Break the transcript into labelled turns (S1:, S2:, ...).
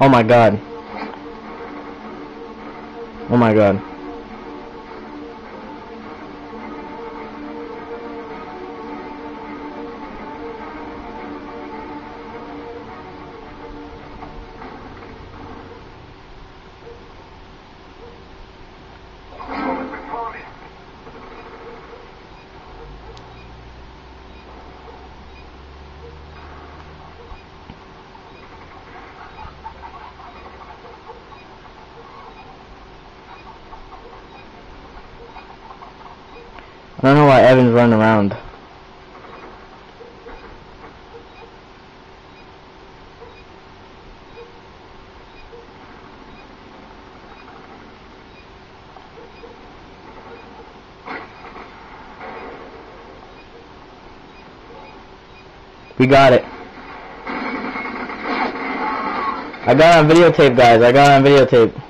S1: Oh my god. Oh my god. I don't know why Evan's running around. We got it. I got it on videotape, guys. I got it on videotape.